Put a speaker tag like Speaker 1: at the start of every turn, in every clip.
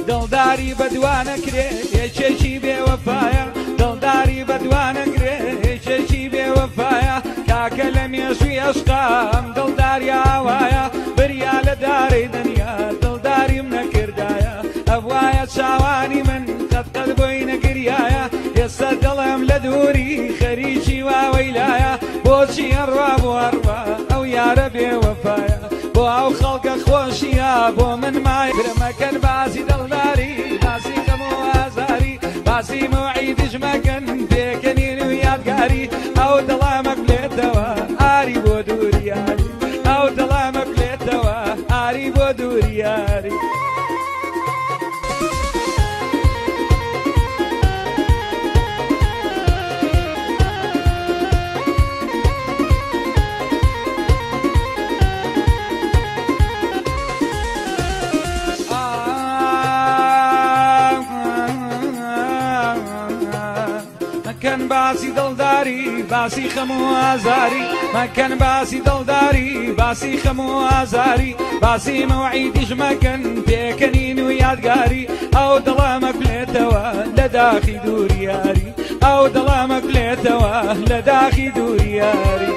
Speaker 1: دڵداری بەدوانەکرێ یەکێکی بێوەفایە دڵداری بەدوانەکرێ یەکێکی بێوەفایە کاکە لە مێژووی عەشقام دڵداری ئاوایە بریا لە دارەی دنیا دڵداریم نەکردایە ئەوایە چاوانی من قەت بۆی نەگریایە ئێستا دڵم لە دووری خەریکی واوەیلایە بۆچی ئەڕوا بۆ ئەڕوا ئەو یارە بێوەفایە بۆ ئەو خەڵکە خۆشیە بۆ من مای برمەکەن باسی دڵداری باسی غەم و ئازاری باسی موعیدیش مەکەن پێکەنین و یادگاری ئەو دڵامە بلێتەوە ئاری بۆ دووری یاری ئەو دڵامە بلێتەوە ئاری بۆ دووری یاری مەکەن باسی دڵداری باسی خەم و ئازاری مەکەن باسی دڵداری باسی خەم و ئازاری باسی مەوعیدیش مەکەن پێکەنین و یادگاری ئەو دڵامە بلێتەوە لە داخی دووری یاری ئەو دڵامە بلێتەوە لە داخی دووری یاری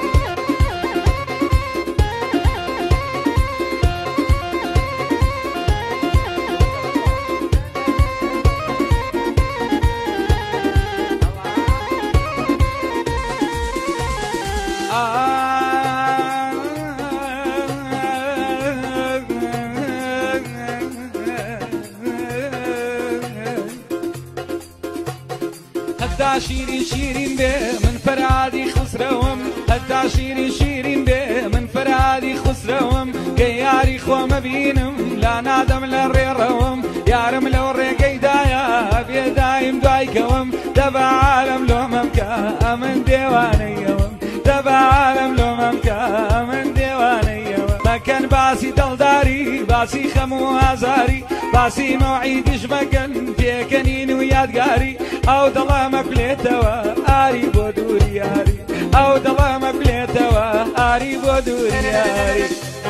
Speaker 1: هەتا شیرین شیرین بێ من فەرهادی خسرەوم هەتا شیرین شیرین بێ من فەرهادی خسرەوم کە یاری خۆمە بینم لا نادەم لە ڕێڕەوم یارم لەو ڕێگەیدایە بێدایم دوایکەوم دەبە عالەم لۆمەم کە ئەمن دێوانەیەوم دەبە عالەم لۆمەم کە ئەمن دێوانەیەوە مەکەن باسی دڵداری باسی خەم و ئازاری باسی مەوعیدیش مەکەن پێکەنین و یادگاری ئەو دڵامە بلێتەوە ئاری بۆ دووری یاری ئەو دڵامە بلێتەوە ئاری بۆ دووری یاری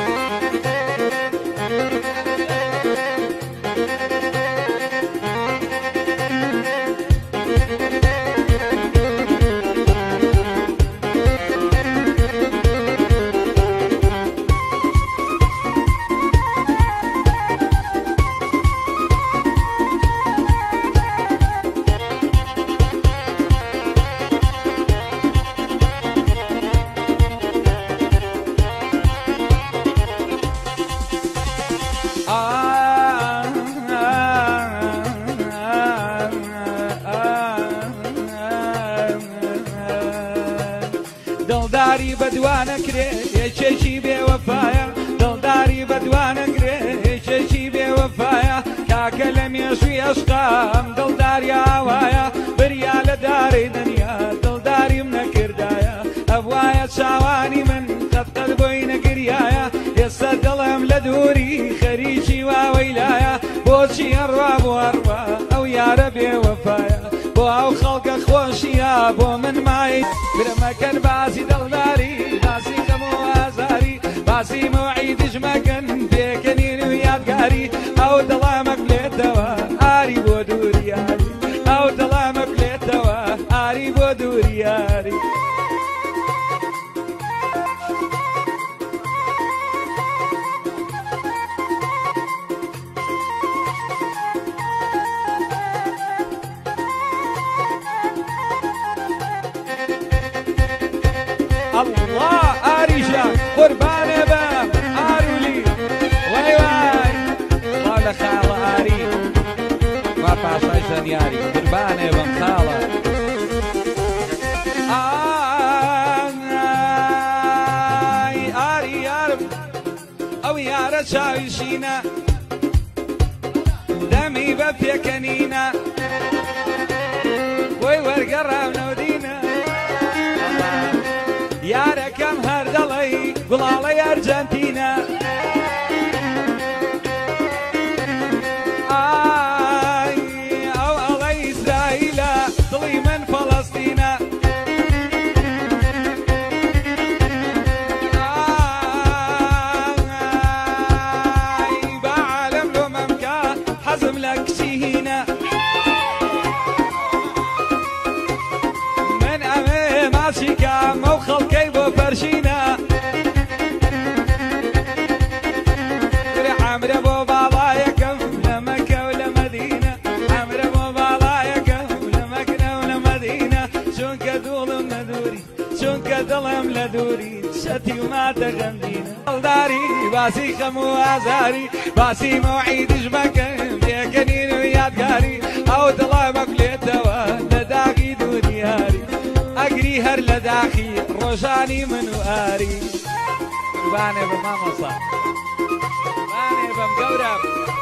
Speaker 1: دڵداری بەدوانەکرێ یەکێکی بێوەفایە دڵداری بەدوانەکرێ یەکێکی بێوەفایە کاکە لە مێژووی عەشقام دڵداری ئاوایە بریا لە دارەی دنیا دڵداریم نەکردایە ئەوایە چاوانی من قەت بۆی نەگریایە ئێستا دڵم لە دووری خەریکی واوەیلایە بۆچی ئەڕوا بۆ ئەڕوا ئەو یارە بێوەفایە بۆ ئەو خەڵکە خۆشیە بۆ من مای برمەکەن باسی دڵداری باسی غەم و ئازاری باسی مەوعیدیش مەکەن پێکەنین و یادگاری ئەو دڵامە بلێتەوە ئاری بۆ دووری یاری ئەو دڵامە بلێتەوە ئاری بۆ دووری یاری الله ئاریشە قوربانێ بە ئارولی وای وای خوا لە خاڵە ئاری وا پاشای زەنیاری قوربانێ بەم خاڵە ئاری یارم ئەو یارە چاویشینە دەمی بە پێکەنینە وەی وەرگەڕاونەوە دینە یارەکەم هەر دەڵێی گوڵاڵەی ئەرجەنتینە ئەو ئەڵەی ئیسرائیلە دڵی من فەڵەستینە بە عالەم لۆمەم کە حەزم لە دووري شتي وما تغمدين داري باسي خمو ازاري باسي موعد جمكم يكنين ويادقاري او ظلامك ليتوا لداقي دنياري اقري هر لداخي روشاني من واري قرباني بماما صح قرباني بمقورب